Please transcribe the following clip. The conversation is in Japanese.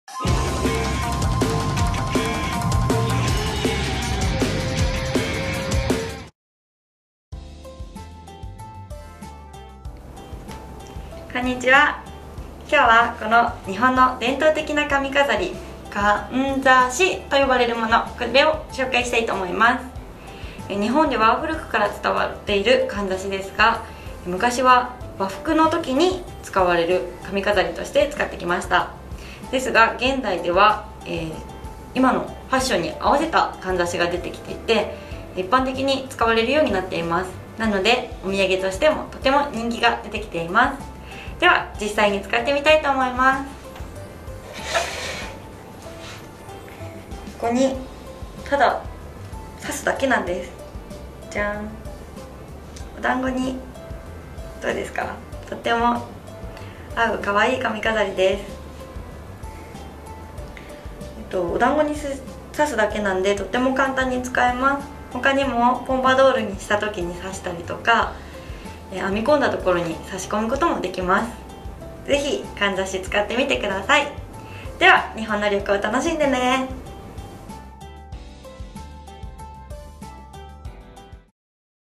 こんにちは。今日はこの日本の伝統的な髪飾り、かんざしと呼ばれるもの、これを紹介したいと思います。日本では古くから伝わっているかんざしですが、昔は和服の時に使われる髪飾りとして使ってきました。ですが現代では、今のファッションに合わせたかんざしが出てきていて、一般的に使われるようになっています。なのでお土産としてもとても人気が出てきています。では実際に使ってみたいと思います。ここにただ刺すだけなんです。じゃん。お団子にどうですか？とっても合う可愛い髪飾りです。お団子に刺すだけなんでとっても簡単に使えます。他にもポンパドールにした時に刺したりとか、編み込んだところに差し込むこともできます。ぜひかんざし使ってみてください。では日本の旅行を楽しんでね。